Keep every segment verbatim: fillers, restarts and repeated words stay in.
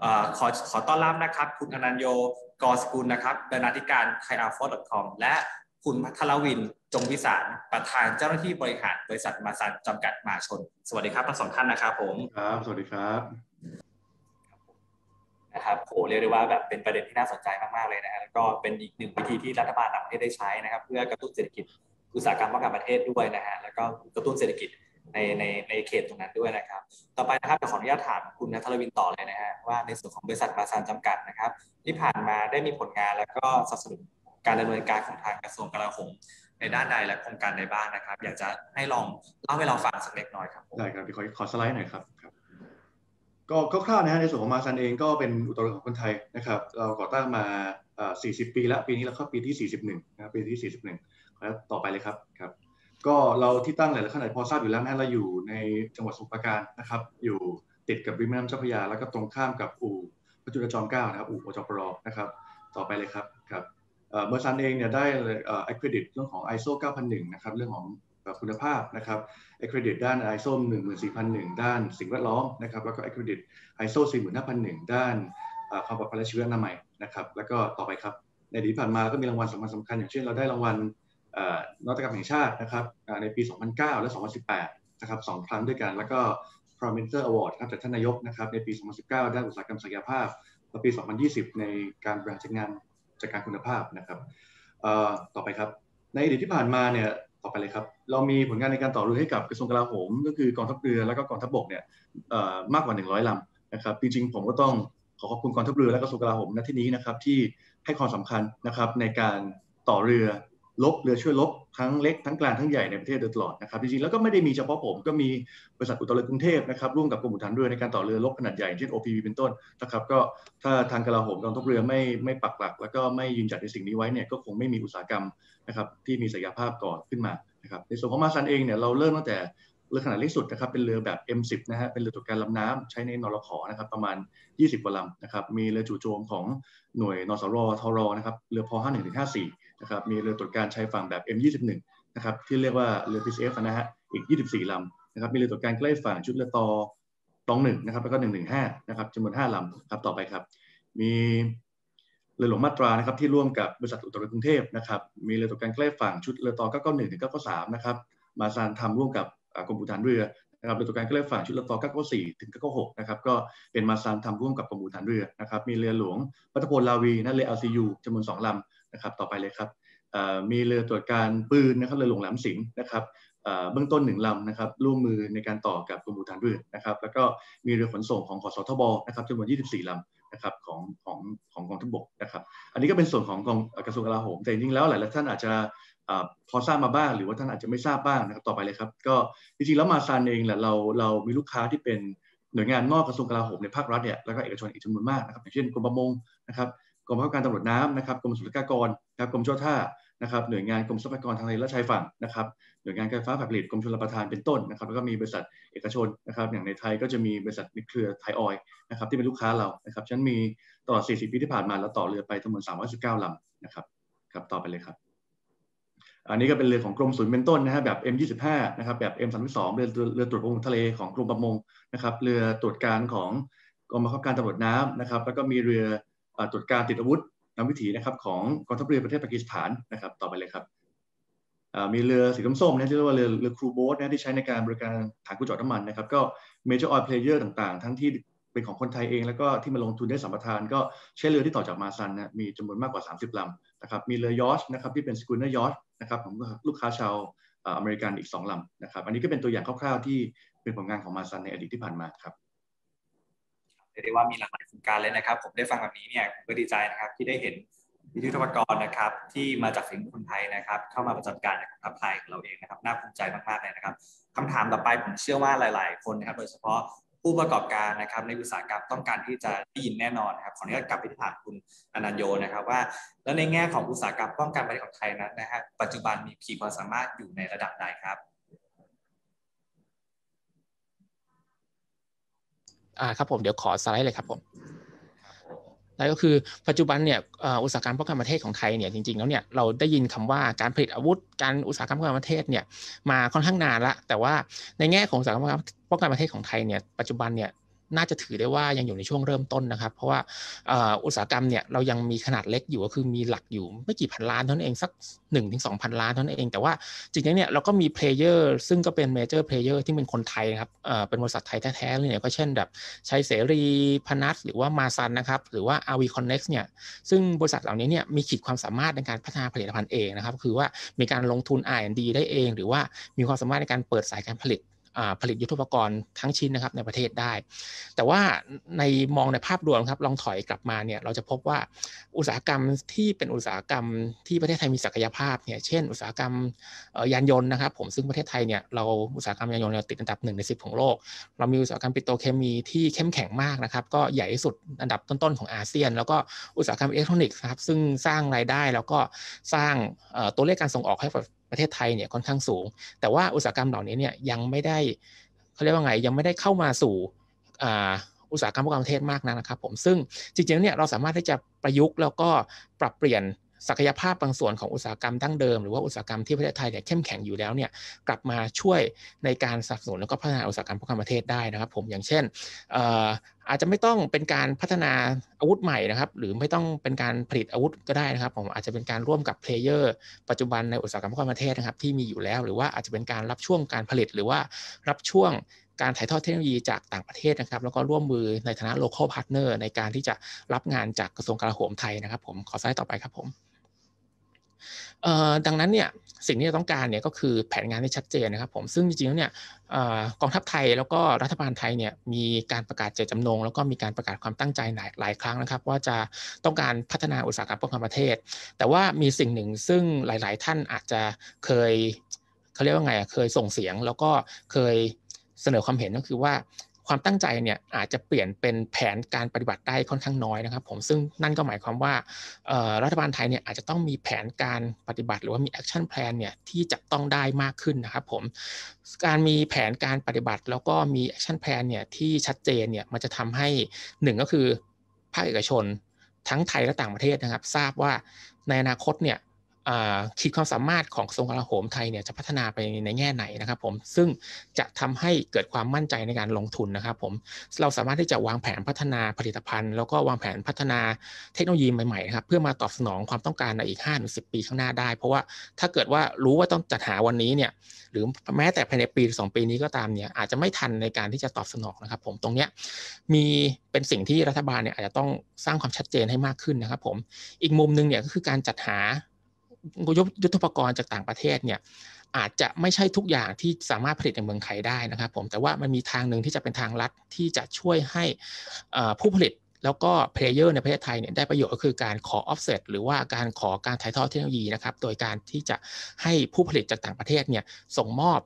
ขอขอต้อนรับนะครับคุณอนันโยกอสกุลนะครับบรรณาธิการไทยอาร์ฟอร์ด คอม และคุณพัทรวินจงวิสารประธานเจ้าหน้าที่บริหารบริษัทมาซันจำกัดมหาชนสวัสดีครับทั้งสองท่านนะครับผมครับสวัสดีครับนะครับโหเรียกได้ว่าแบบเป็นประเด็นที่น่าสนใจมากๆเลยนะฮะแล้วก็เป็นอีกหนึ่งวิธีที่รัฐบาลต่างประเทศได้ใช้นะครับเพื่อกระตุ้นเศรษฐกิจอุตสาหกรรมป้องกันประเทศด้วยนะฮะแล้วก็กระตุ้นเศรษฐกิจในในในเขตตรงนั้นด้วยนะครับต่อไปนะครับขออนุญาตถามคุณณัฐรวินต่อเลยนะฮะว่าในส่วนของบริษัทมาซันจำกัดนะครับที่ผ่านมาได้มีผลงานแล้วก็สนับสนุนการดำเนินการของทางกระทรวงกลาโหมในด้านใดและโครงการใดบ้างนะครับอยากจะให้ลองเล่าให้เราฟังสักเล็กน้อยครับได้ครับขอขอสไลด์หน่อยครับก็คร่าวๆนะฮะในส่วนของมาซันเองก็เป็นอุตสาหกรรมของคนไทยนะครับเราก่อตั้งมาสี่สิบปีแล้วปีนี้เราเข้าปีที่สี่สิบเอ็ดนะครับปีที่สี่สิบเอ็ดแล้วต่อไปเลยครับครับก็เราที่ตั้งหลายๆท่านอาจพอทราบอยู่แล้วนะเราอยู่ในจังหวัดสมุทรปราการนะครับอยู่ติดกับริมแม่น้ำเจ้าพระยาแล้วก็ตรงข้ามกับอู่พระจุลจอมเกล้านะครับอู่ปจปรนะครับต่อไปเลยครับครับมาซันเองเนี่ยได้accreditเรื่องของ ไอ เอส โอ เก้าพันหนึ่งนะครับเรื่องของคุณภาพนะครับ accredit ด้าน ไอ เอส โอ หนึ่งหมื่นสี่พันหนึ่งด้านสิ่งแวดล้อมนะครับแล้วก็ accredit ไอ เอส โอ สี่หมื่นห้าพันหนึ่งด้านความปลอดภัยและชีวอนามัยนะครับแล้วก็ต่อไปครับในอดีตผ่านมาก็มีรางวัลสำคัญสำคัญอย่างเช่นเราได้รางวัลนวัตกรรมแห่งชาตินะครับในปีสองพันเก้าและสองพันสิบแปดนะครับสองครั้งด้วยกันแล้วก็ Prominenter Award ครับจากท่านนายกนะครับในปีสองพันสิบเก้าด้านอุตสาหกรรมศักยภาพและปีสองพันยี่สิบในการบริหารจัดงานจัดการคุณภาพนะครับต่อไปครับในอดีตที่ผ่านมาเนี่ยต่อไปเลยครับเรามีผลงานในการต่อเรือให้กับกระทรวงกลาโหมก็คือกองทัพเรือแล้วก็กองทัพบกเนี่ยมากกว่าหนึ่งร้อยลำนะครับจริงๆผมก็ต้องขอขอบคุณกองทัพเรือและกระทรวงกลาโหมณที่นี้นะครับที่ให้ความสำคัญนะครับในการต่อเรือรบเรือช่วยรบทั้งเล็กทั้งกลางทั้งใหญ่ในประเทศโดยตลอดนะครับจริงๆแล้วก็ไม่ได้มีเฉพาะผมก็มีบริษัทอุตสาหกรรมกรุงเทพนะครับร่วมกับกรมอุทยานเรือในการต่อเรือรบขนาดใหญ่เช่น โอ พี วี เป็นต้นนะครับก็ถ้าทางกลาโหมกองทัพเรือไม่ไม่ปักหลักแล้วก็ไม่ยืนหยัดในสิ่งนี้ไว้เนี่ยก็คงไม่มีอุตสาหกรรมนะครับที่มีศักยภาพก่อขึ้นมานะครับในส่วนของมาซันเองเนี่ยเราเริ่มตั้งแต่เรือขนาดเล็กสุดนะครับเป็นเรือแบบ เอ็ม สิบ นะฮะเป็นเรือตรวจการลำน้ำใช้ในนรข.นะครับประมาณยี่สิบกว่าลำนะครับมีเรือจู่โจมของหน่วยนสรทรนะครับเรือพห้าสิบเอ็ดถึงห้าสิบสี่นะครับมีเรือตรวจการชายฝั่งแบบ เอ็ม ยี่สิบเอ็ดนะครับที่เรียกว่าเรือ พี ซี เอฟ นะฮะอีกยี่สิบสี่ลำนะครับมีเรือตรวจการใกล้ฝั่งชุดเรือต่อตองหนึ่งนะครับแล้วก็หนึ่งหนึ่งห้านะครับจำนวนห้าลำครับต่อไปครับมีเรือหลวงมาตรานะครับที่ร่วมกับบริษัทอุตสาหกรรมกรุงเทพนะครับมีเรือตรวจการใกล้ฝั่งชุดเรือต่อเก้าเก้าหนึ่งถึงเก้าเก้าสามนะครับมาซันทำร่วมกับกรมอุทยานเรือนะครับเรือตรวจการใกล้ฝั่งชุดเรือต่อเก้าเก้าสี่ถึงเก้าเก้าหกนะครับก็เป็นมาซันทำร่วมกับกรมอุทยานเรือนะครับมีเรือหลวงพัทพลลาวีนั่นเรือ แอล ซี ยู จำนวนสองลำนะครับต่อไปเลยครับมีเรือตรวจการปืนนะครับเรือหลวงแหลมสิงห์นะครับเบื้องต้นหนึ่งลำนะครับร่วมมือในการต่อกับกรมอุทยานเรือนะครับแล้วก็มีเรือขนส่งของกสทบนะครับจำนวนยี่สิบสี่ลำนะครับของของของกองทัพบกนะครับอันนี้ก็เป็นส่วนของกองกระทรวงกลาโหมแต่จริงๆแล้วหลายๆท่านอาจจะพอทราบมาบ้างหรือว่าท่านอาจจะไม่ทราบบ้างนะครับต่อไปเลยครับก็จริงๆแล้วมาซันเองแหละเราเรามีลูกค้าที่เป็นหน่วยงานนอกกระทรวงกลาโหมในภาครัฐเนี่ยแล้วก็เอกชนอีกจำนวนมากนะครับอย่างเช่นกรมประมงนะครับกรมบังคับการตำรวจน้ำนะครับกรมศุลกากรนะครับกรมเจ้าท่านะครับหน่วยงานกรมทรัพยากรทางทะเลและชายฝั่งนะครับหน่วยงานการไฟฟ้าฝ่ายผลิตกรมชลประทานเป็นต้นนะครับแล้วก็มีบริษัทเอกชนนะครับอย่างในไทยก็จะมีบริษัทในเครือไทยออยล์นะครับที่เป็นลูกค้าเรานะครับฉะนั้นมีตลอดสี่สิบปีที่ผ่านมาแล้วต่อเรือไปทั้งหมดสามร้อยสิบเก้าลำนะครับครับต่อไปเลยครับอันนี้ก็เป็นเรือของกรมศุลเป็นต้นนะฮะแบบ เอ็ม ยี่สิบห้า นะครับแบบ เอ็ม สามสิบสอง เรือเรือตรวจประมงทะเลของกรมประมงนะครับเรือตรวจการของกรมบังคับการตำรวจน้ำนะครับแล้วก็มีเรือตรวจการติดอาวุธนำวิถีนะครับของกองทัพเรือประเทศปากีสถานนะครับต่อไปเลยครับมีเรือสีส้มๆนะที่เรียกว่าเรือเรือครูโบ๊ทนะที่ใช้ในการบริการฐานกู้จอดน้ำมันนะครับก็เมเจอร์ออยล์เพลเยอร์ต่างๆทั้งที่เป็นของคนไทยเองแล้วก็ที่มาลงทุนได้สัมปทานก็ใช้เรือที่ต่อจากมาซันนะมีจำนวนมากกว่าสามสิบลำนะครับมีเรือยอชนะครับที่เป็นสกูนเนอร์ยอชนะครับของลูกค้าชาวอเมริกันอีกสองลำนะครับอันนี้ก็เป็นตัวอย่างคร่าวๆที่เป็นผลงานของมาซันในอดีตที่ผ่านมาครับเรียกได้ว่ามีหลากหลายโครงการเลยนะครับผมได้ฟังแบบนี้เนี่ยผมก็ดีใจนะครับที่ได้เห็นวิทยุทรรศกรนะครับที่มาจากฝีมือคนไทยนะครับเข้ามาประจำการในกองทัพไทยของเราเองนะครับน่าภูมิใจมากๆเลยนะครับคำถามต่อไปผมเชื่อว่าหลายๆคนนะครับโดยเฉพาะผู้ประกอบการนะครับในอุตสาหกรรมต้องการที่จะได้ยินแน่นอนนะครับขออนุญาตกลับไปที่ถามคุณอนันโยนะครับว่าแล้วในแง่ของอุตสาหกรรมป้องกันภัยของไทยนั้นนะฮะปัจจุบันมีขีดความสามารถอยู่ในระดับใดครับอ่าครับผมเดี๋ยวขอสไลด์เลยครับผมนั่นก็คือปัจจุบันเนี่ยอุตสาหกรรมป้องกันประเทศของไทยเนี่ยจริงๆแล้วเนี่ยเราได้ยินคำว่าการผลิตอาวุธการอุตสาหกรรมป้องกันประเทศเนี่ยมาค่อนข้างนานละแต่ว่าในแง่ของอุตสาหกรรมป้องกันประเทศของไทยเนี่ยปัจจุบันเนี่ยน่าจะถือได้ว่ายังอยู่ในช่วงเริ่มต้นนะครับเพราะว่าอุตสาหกรรมเนี่ยเรายังมีขนาดเล็กอยู่ก็คือมีหลักอยู่ไม่กี่พันล้านเท่านั้นเองสัก หนึ่งถึงสองพัน ล้านเท่านั้นเองแต่ว่าจริงๆเนี่ยเราก็มีเพลเยอร์ซึ่งก็เป็นเมเจอร์เพลเยอร์ที่เป็นคนไทยนะครับเอ่อเป็นบริษัทไทยแท้ๆเลยเนี่ยก็เช่นแบบชัยเสรีพนัสหรือว่ามาซันนะครับหรือว่า อาร์ วี Connect เนี่ยซึ่งบริษัทเหล่านี้เนี่ยมีขีดความสามารถในการพัฒนาผลิตภัณฑ์เองนะครับคือว่ามีการลงทุน อาร์ แอนด์ ดี ได้เองหรือว่ามีความสามารถในการเปิดสายการผลิตผลิตยุทโธปกรณ์ทั้งชิ้นนะครับในประเทศได้แต่ว่าในมองในภาพรวมครับลองถอยกลับมาเนี่ยเราจะพบว่าอุตสาหกรรมที่เป็นอุตสาหกรรมที่ประเทศไทยมีศักยภาพเนี่ยเช่นอุตสาหกรรมยานยนต์นะครับผมซึ่งประเทศไทยเนี่ยเราอุตสาหกรรมยานยนต์เราติดอันดับหนึ่งในสิบของโลกเรามีอุตสาหกรรมปิโตรเคมีที่เข้มแข็งมากนะครับก็ใหญ่ที่สุดอันดับต้นๆของอาเซียนแล้วก็อุตสาหกรรมอิเล็กทรอนิกส์ครับซึ่งสร้างรายได้แล้วก็สร้างตัวเลขการส่งออกให้ประเทศไทยเนี่ยค่อนข้างสูงแต่ว่าอุตสาหกรรมเหล่านี้เนี่ยยังไม่ได้เขาเรียกว่าไงยังไม่ได้เข้ามาสู่อุตสาหกรรมป้องกันประเทศมากนักนะครับผมซึ่งจริงๆเนี่ยเราสามารถที่จะประยุกต์แล้วก็ปรับเปลี่ยนศักยภาพบางส่วนของอุตสาหกรรมดั้งเดิมหรือว่าอุตสาหกรรมที่ประเทศไทยเนี่ยเข้มแข็งอยู่แล้วเนี่ยกลับมาช่วยในการสนับสนุนแล้วก็พัฒนาอุตสาหกรรมป้องกันประเทศได้นะครับผมอย่างเช่นอาจจะไม่ต้องเป็นการพัฒนาอาวุธใหม่นะครับหรือไม่ต้องเป็นการผลิตอาวุธก็ได้นะครับผมอาจจะเป็นการร่วมกับเพลเยอร์ปัจจุบันในอุตสาหกรรมป้องกันประเทศนะครับที่มีอยู่แล้วหรือว่าอาจจะเป็นการรับช่วงการผลิตหรือว่ารับช่วงการถ่ายทอดเทคโนโลยีจากต่างประเทศนะครับแล้วก็ร่วมมือในฐานะ local partner ในการที่จะรับงานจากกระทรวงกลาโหมไทยนะครับผมขอสไลด์ต่อไปครับผมดังนั้นเนี่ยสิ่งที่เราต้องการเนี่ยก็คือแผนงานที่ชัดเจนนะครับผมซึ่งจริงๆแล้วเนี่ยกองทัพไทยแล้วก็รัฐบาลไทยเนี่ยมีการประกาศเจตจำนงแล้วก็มีการประกาศความตั้งใจหลายหลายครั้งนะครับว่าจะต้องการพัฒนาอุตสาหกรรมป้องกันประเทศแต่ว่ามีสิ่งหนึ่งซึ่งหลายๆท่านอาจจะเคยเขาเรียกว่าไงเคยส่งเสียงแล้วก็เคยเสนอความเห็นก็คือว่าความตั้งใจเนี่ยอาจจะเปลี่ยนเป็นแผนการปฏิบัติได้ค่อนข้างน้อยนะครับผมซึ่งนั่นก็หมายความว่ารัฐบาลไทยเนี่ยอาจจะต้องมีแผนการปฏิบัติหรือว่ามีแอคชั่นแพลนเนี่ยที่จับต้องได้มากขึ้นนะครับผมการมีแผนการปฏิบัติแล้วก็มีแอคชั่นแพลนเนี่ยที่ชัดเจนเนี่ยมันจะทำให้หนึ่งก็คือภาคเอกชนทั้งไทยและต่างประเทศนะครับทราบว่าในอนาคตเนี่ยขีดความสามารถของกระทรวงกลาโหมไทยเนี่ยจะพัฒนาไปในแง่ไหนนะครับผมซึ่งจะทำให้เกิดความมั่นใจในการลงทุนนะครับผมเราสามารถที่จะวางแผนพัฒนาผลิตภัณฑ์แล้วก็วางแผนพัฒนาเทคโนโลยีใหม่ๆนะครับเพื่อมาตอบสนองความต้องการในอีก ห้าถึงสิบ ปีข้างหน้าได้เพราะว่าถ้าเกิดว่ารู้ว่าต้องจัดหาวันนี้เนี่ยหรือแม้แต่ภายในปีสองปีนี้ก็ตามเนี่ยอาจจะไม่ทันในการที่จะตอบสนองนะครับผมตรงเนี้ยมีเป็นสิ่งที่รัฐบาลเนี่ยอาจจะต้องสร้างความชัดเจนให้มากขึ้นนะครับผมอีกมุมนึงเนี่ยก็คือการจัดหายุทโธปกรณ์จากต่างประเทศเนี่ยอาจจะไม่ใช่ทุกอย่างที่สามารถผลิตในเมืองไทยได้นะครับผมแต่ว่ามันมีทางหนึ่งที่จะเป็นทางลัดที่จะช่วยให้ผู้ผลิตแล้วก็เพลเยอร์ในประเทศไทยเนี่ยได้ประโยชน์ก็คือการขอ offset หรือว่าการขอการถ่ายทอดเทคโนโลยีนะครับโดยการที่จะให้ผู้ผลิตจากต่างประเทศเนี่ยส่งมอบ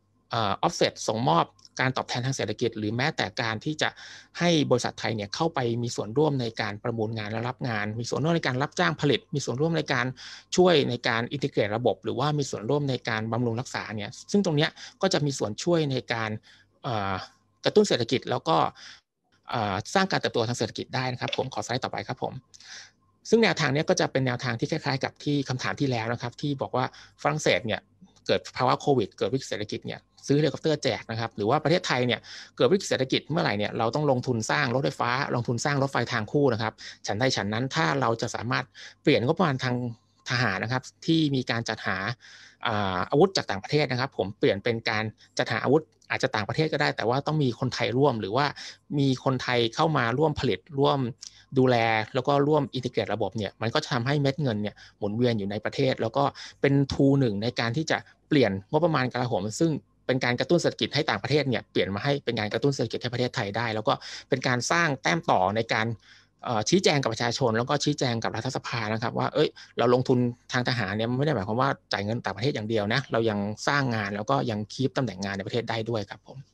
offset ส่งมอบการตอบแทนทางเศรษฐกิจหรือแม้แต่การที่จะให้บริษัทไทยเนี่ยเข้าไปมีส่วนร่วมในการประมูลงานและรับงานมีส่วนร่วมในการรับจ้างผลิตมีส่วนร่วมในการช่วยในการอินทิเกรตระบบหรือว่ามีส่วนร่วมในการบำรุงรักษาเนี่ยซึ่งตรงนี้ก็จะมีส่วนช่วยในการกระตุ้นเศรษฐกิจแล้วก็สร้างการเติบโตทางเศรษฐกิจได้นะครับผมขอสไลด์ต่อไปครับผมซึ่งแนวทางนี้ก็จะเป็นแนวทางที่คล้ายๆกับที่คำถามที่แล้วนะครับที่บอกว่าฝรั่งเศสเนี่ยเกิดภาวะโควิดเกิดวิกฤตเศรษฐกิจเนี่ยซื้อเฮลิคอปเตอร์แจกนะครับหรือว่าประเทศไทยเนี่ยเกิดวิกฤตเศรษฐกิจเมื่อไหร่เนี่ยเราต้องลงทุนสร้างรถไฟฟ้าลงทุนสร้างรถไฟทางคู่นะครับฉันใดฉันนั้นถ้าเราจะสามารถเปลี่ยนงบประมาณทางทหารนะครับที่มีการจัดหาอาวุธจากต่างประเทศนะครับผมเปลี่ยนเป็นการจัดหาอาวุธอาจจะต่างประเทศก็ได้แต่ว่าต้องมีคนไทยร่วมหรือว่ามีคนไทยเข้ามาร่วมผลิตร่วมดูแลแล้วก็ร่วมอินทิเกรตระบบเนี่ยมันก็จะทำให้เม็ดเงินเนี่ยหมุนเวียนอยู่ในประเทศแล้วก็เป็นทูหนึ่งในการที่จะเปลี่ยนงบประมาณกลาโหมซึ่งเป็นการกระตุ้นเศรษฐกิจให้ต่างประเทศเนี่ยเปลี่ยนมาให้เป็นการกระตุ้นเศรษฐกิจให้ประเทศไทยได้แล้วก็เป็นการสร้างแต้มต่อในการชี้แจงกับประชาชนแล้วก็ชี้แจงกับรัฐสภานะครับว่าเอ้ยเราลงทุนทางทหารเนี่ยไม่ได้หมายความว่าจ่ายเงินต่างประเทศอย่างเดียวนะเรายังสร้างงานแล้วก็ยังคีปตำแหน่งงานในประเทศได้ด้วยครับผม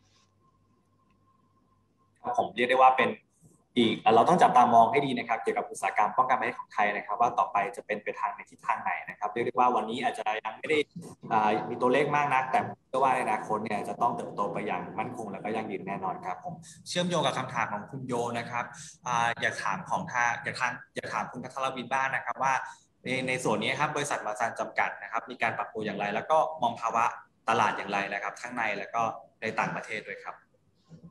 ผมเรียกได้ว่าเป็นอีกเราต้องจับตามองให้ดีนะครับเกี่ยวกับอุตสาหกรรมป้องกันประเทศของไทยนะครับว่าต่อไปจะเป็นไปทางในทิศทางไหนนะครับเรียกได้ว่าวันนี้อาจจะยังไม่ได้มีตัวเลขมากนักแต่เชื่อว่าในอนาคตเนี่ยจะต้องเติบโตไปอย่างมั่นคงและก็ยั่งยืนแน่นอนครับผมเชื่อมโยงกับคำถามของคุณโยนะครับอยากถามของท่าอยากถามอยากถามคุณพัทรวินบ้างนะครับว่าในในส่วนนี้ครับบริษัทมาซันจำกัดนะครับมีการปรับตัวอย่างไรแล้วก็มองภาวะตลาดอย่างไรนะครับทั้งในและก็ในต่างประเทศด้วยครับ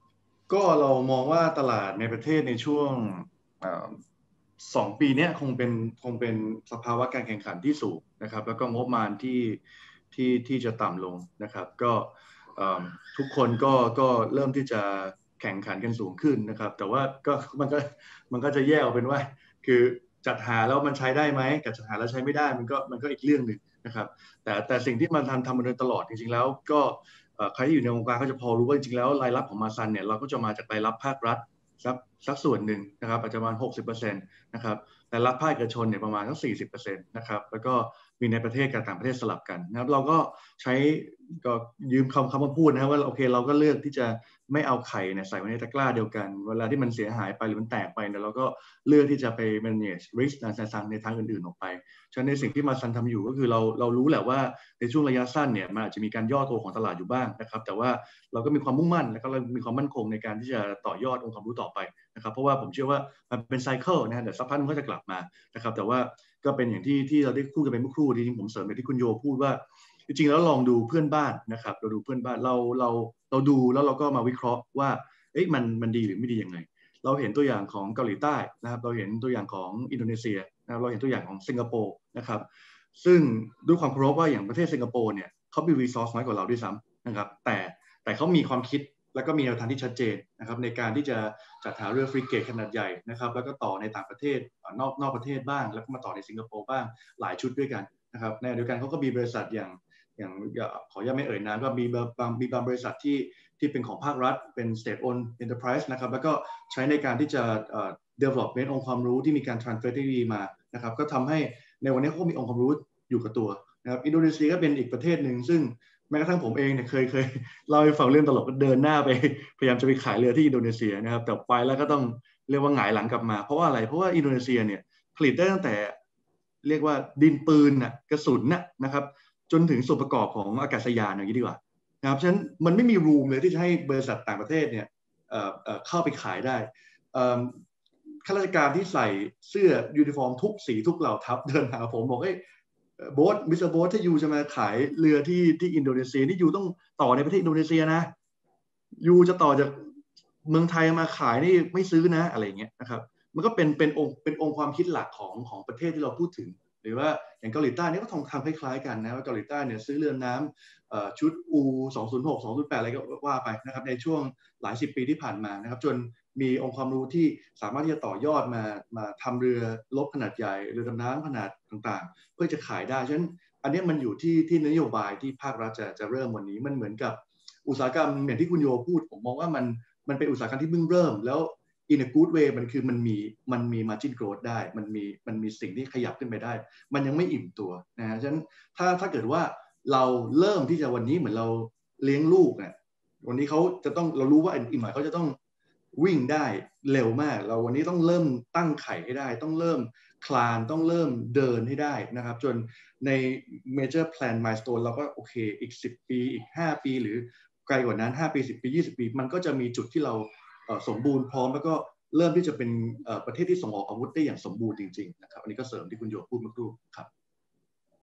ก็เรามองว่าตลาดในประเทศในช่วงสองปีนี้คงเป็นคงเป็นสภาวะการแข่งขันที่สูงนะครับแล้วก็งบประมาณที่ที่ที่จะต่ำลงนะครับก็ทุกคนก็ก็เริ่มที่จะแข่งขันกันสูงขึ้นนะครับแต่ว่าก็มันก็มันก็จะแยกออกเป็นว่าคือจัดหาแล้วมันใช้ได้ไหมกับจัดหาแล้วใช้ไม่ได้มันก็มันก็อีกเรื่องหนึ่งนะครับแต่แต่สิ่งที่มันทำทำมาโดยตลอดจริงๆแล้วก็ใครที่อยู่ในวงการก็จะพอรู้ว่าจริงๆแล้วรายรับของมาซันเนี่ยเราก็จะมาจากรายรับภาครัฐสักสักส่วนหนึ่งนะครับอาจจะประมาณ หกสิบเปอร์เซ็นต์ นะครับแต่รับภาคเอกชนเนี่ยประมาณสัก สี่สิบเปอร์เซ็นต์ นะครับแล้วก็มีในประเทศกับต่างประเทศสลับกันนะครับเราก็ใช้ก็ยืมคำคำมาพูดนะครับว่าโอเคเราก็เลือกที่จะไม่เอาไข่เนี่ยใส่ไว้ในตะกร้าเดียวกันเวลาที่มันเสียหายไปหรือมันแตกไปเนี่ยเราก็เลือกที่จะไป manage risk ในทางในทางอื่นๆออกไปฉะนั้นในสิ่งที่มาซันทำอยู่ก็คือเราเรารู้แหละว่าในช่วงระยะสั้นเนี่ยมันอาจจะมีการย่อตัวของตลาดอยู่บ้างนะครับแต่ว่าเราก็มีความมุ่งมั่นแล้วก็เรามีความมั่นคงในการที่จะต่อยอดองค์ความรู้ต่อไปนะครับเพราะว่าผมเชื่อว่ามันเป็นไซเคิลนะฮะเดี๋ยวสักพักมันก็จะกลับมานะครับแต่ว่าก็เป็นอย่างที่ที่เราได้พูดกันไปเมื่อครู่จริงๆผมเสริมไปที่คุณโยพูดว่าจริงๆแล้วลองดูเพื่อนบ้านนะครับเราดูเพื่อนบ้านเราเราเราดูแล้วเราก็มาวิเคราะห์ว่าเอ๊ะมันมันดีหรือไม่ดียังไงเราเห็นตัวอย่างของเกาหลีใต้นะครับเราเห็นตัวอย่างของอินโดนีเซียนะครับเราเห็นตัวอย่างของสิงคโปร์นะครับซึ่งด้วยความเคารพว่าอย่างประเทศสิงคโปร์เนี่ยเขามีรีซอสน้อยกว่าเราด้วยซ้ำนะครับแต่แต่เขามีความคิดแล้วก็มีแนวทางที่ชัดเจนนะครับในการที่จะจัดหาเรือฟริเกตขนาดใหญ่นะครับแล้วก็ต่อในต่างประเทศนอกนอกประเทศบ้างแล้วก็มาต่อในสิงคโปร์บ้างหลายชุดด้วยกันนะครับในเดียวกันเขาก็มีบริษัทอย่างอย่างขออนุญาตไม่เอ่ยนามก็มีบางมีบางบริษัทที่ที่เป็นของภาครัฐเป็น state owned enterprise นะครับแล้วก็ใช้ในการที่จะ development องค์ความรู้ที่มีการ transfer ที่ดีมานะครับก็ทำให้ในวันนี้เขามีองค์ความรู้อยู่กับตัวนะครับอินโดนีเซียก็เป็นอีกประเทศหนึ่งซึ่งแม้กระทั่งผมเองเนี่ยเคยเคยเล่าให้ฟังเรื่องตลกก็เดินหน้าไปพยายามจะไปขายเรือที่อินโดนีเซียนะครับแต่ไปแล้วก็ต้องเรียกว่าหงายหลังกลับมาเพราะว่าอะไรเพราะว่าอินโดนีเซียเนี่ยผลิตได้ตั้งแต่เรียกว่าดินปืนน่ะกระสุนน่ะนะครับจนถึงส่วนประกอบของอากาศยานอย่างนี้ดีกว่านะครับฉะนั้นมันไม่มีรูมเลยที่จะให้บริษัทต่างประเทศเนี่ยเอ่อเอ่อเข้าไปขายได้ข้าราชการที่ใส่เสื้อยูนิฟอร์มทุกสีทุกเหล่าทัพเดินหาผมบอกเฮ้ยโบ๊ทมิสเตอร์โบ๊ทถ้ายูจะมาขายเรือที่ที่อินโดนีเซียนี่ยูต้องต่อในประเทศอินโดนีเซียนะยูจะต่อจากเมืองไทยมาขายนี่ไม่ซื้อนะอะไรอย่างเงี้ยนะครับมันก็เป็นเป็นองค์เป็นองค์ความคิดหลักของของประเทศที่เราพูดถึงหรือว่าอย่างเกาหลีใต้นี่ก็ทำทำคล้ายๆกันนะว่าเกาหลีใต้เนี่ยซื้อเรือน้ำชุด อู สองศูนย์หก สองศูนย์แปดอะไรก็ว่าไปนะครับในช่วงหลายสิบปีที่ผ่านมานะครับจนมีองค์ความรู้ที่สามารถที่จะต่อยอดมามาทำเรือรบขนาดใหญ่เรือดำน้ำขนาดต่างๆเพื่อจะขายได้ฉะนั้นอันนี้มันอยู่ที่ที่นโยบายที่ภาครัฐจะจะเริ่มวันนี้มันเหมือนกับอุตสาหกรรมอย่างที่คุณโยพูดผมมองว่ามันมันเป็นอุตสาหกรรมที่เพิ่งเริ่มแล้ว in a good way มันคือมันมีมันมี margin growth ได้มันมีมันมีสิ่งที่ขยับขึ้นไปได้มันยังไม่อิ่มตัวนะฮะฉะนั้นถ้าถ้าเกิดว่าเราเริ่มที่จะวันนี้เหมือนเราเลี้ยงลูกเนี่ยวันนี้เขาจะต้องเรารู้ว่าอีกหน่อยเขาจะต้องวิ่งได้เร็วมากเราวันนี้ต้องเริ่มตั้งไข่ให้ได้ต้องเริ่มคลานต้องเริ่มเดินให้ได้นะครับจนใน major plan milestone เราก็โอเคอีกสิบปีอีกห้าปีหรือไกลกว่านั้นห้าปีสิบปียี่สิบปีมันก็จะมีจุดที่เราสมบูรณ์พร้อมแล้วก็เริ่มที่จะเป็นประเทศที่ส่งออกอาวุธได้อย่างสมบูรณ์จริงๆนะครับอันนี้ก็เสริมที่คุณโยพูดเมื่อครู่ครับ